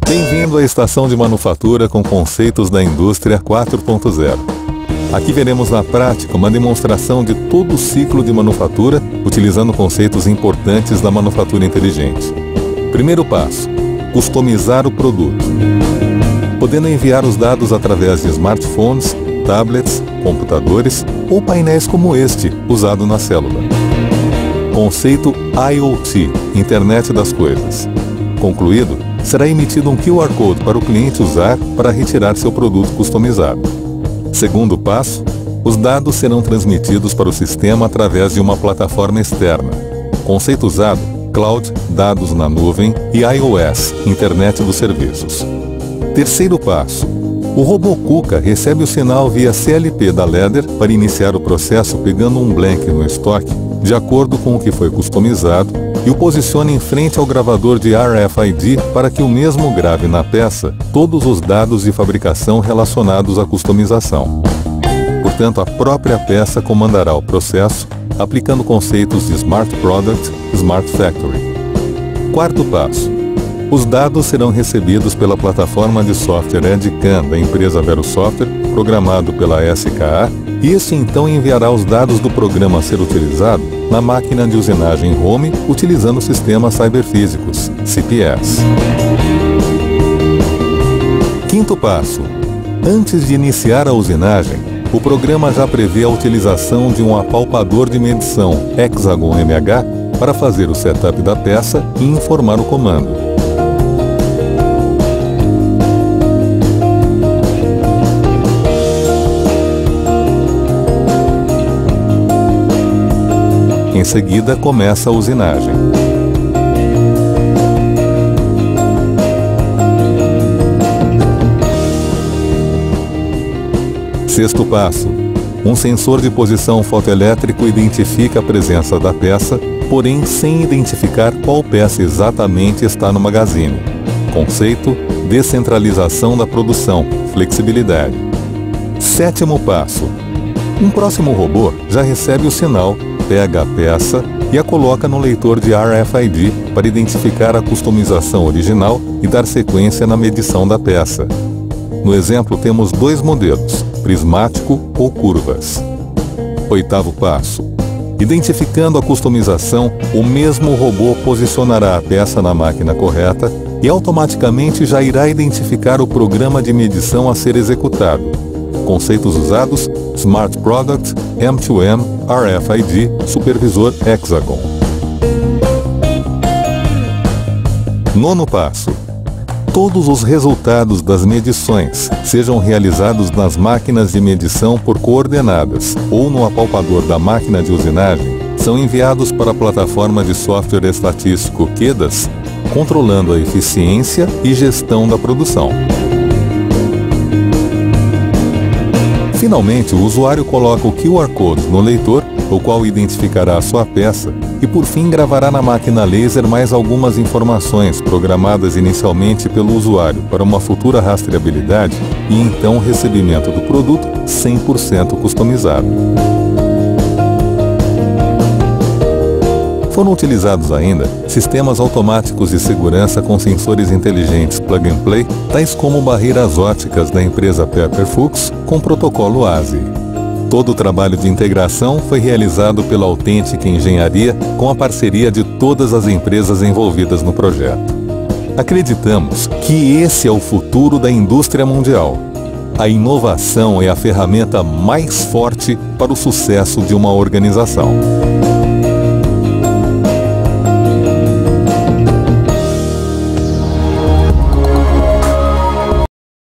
Bem-vindo à estação de manufatura com conceitos da indústria 4.0. Aqui veremos na prática uma demonstração de todo o ciclo de manufatura, utilizando conceitos importantes da manufatura inteligente. Primeiro passo: customizar o produto. Podendo enviar os dados através de smartphones, tablets, computadores ou painéis como este, usado na célula. Conceito IoT, Internet das Coisas. Concluído, será emitido um QR Code para o cliente usar para retirar seu produto customizado. Segundo passo, os dados serão transmitidos para o sistema através de uma plataforma externa. Conceito usado: Cloud, dados na nuvem e iOS, Internet dos Serviços. Terceiro passo: o robô Kuka recebe o sinal via CLP da Leder para iniciar o processo pegando um blank no estoque, de acordo com o que foi customizado, e o posiciona em frente ao gravador de RFID para que o mesmo grave na peça todos os dados de fabricação relacionados à customização. Portanto, a própria peça comandará o processo, aplicando conceitos de Smart Product, Smart Factory. Quarto passo: os dados serão recebidos pela plataforma de software EdCAM da empresa Vero Software, programado pela SKA, e este então enviará os dados do programa a ser utilizado na máquina de usinagem home, utilizando sistemas cyberfísicos, CPS. Quinto passo: antes de iniciar a usinagem, o programa já prevê a utilização de um apalpador de medição Hexagon MH para fazer o setup da peça e informar o comando. Em seguida, começa a usinagem. Sexto passo: um sensor de posição fotoelétrico identifica a presença da peça, porém sem identificar qual peça exatamente está no magazine. Conceito: descentralização da produção, flexibilidade. Sétimo passo: um próximo robô já recebe o sinal, pega a peça e a coloca no leitor de RFID para identificar a customização original e dar sequência na medição da peça. No exemplo temos dois modelos, prismático ou curvas. Oitavo passo: identificando a customização, o mesmo robô posicionará a peça na máquina correta e automaticamente já irá identificar o programa de medição a ser executado. Conceitos usados: Smart Product, M2M, RFID, Supervisor Hexagon. Nono passo: todos os resultados das medições, sejam realizados nas máquinas de medição por coordenadas ou no apalpador da máquina de usinagem, são enviados para a plataforma de software estatístico QEDAS, controlando a eficiência e gestão da produção. Finalmente, o usuário coloca o QR Code no leitor, o qual identificará a sua peça, e por fim gravará na máquina laser mais algumas informações programadas inicialmente pelo usuário para uma futura rastreabilidade e então recebimento do produto 100% customizado. Foram utilizados ainda sistemas automáticos de segurança com sensores inteligentes plug-and-play, tais como barreiras óticas da empresa Pepper Fuchs com protocolo ASI. Todo o trabalho de integração foi realizado pela Autêntica Engenharia com a parceria de todas as empresas envolvidas no projeto. Acreditamos que esse é o futuro da indústria mundial. A inovação é a ferramenta mais forte para o sucesso de uma organização.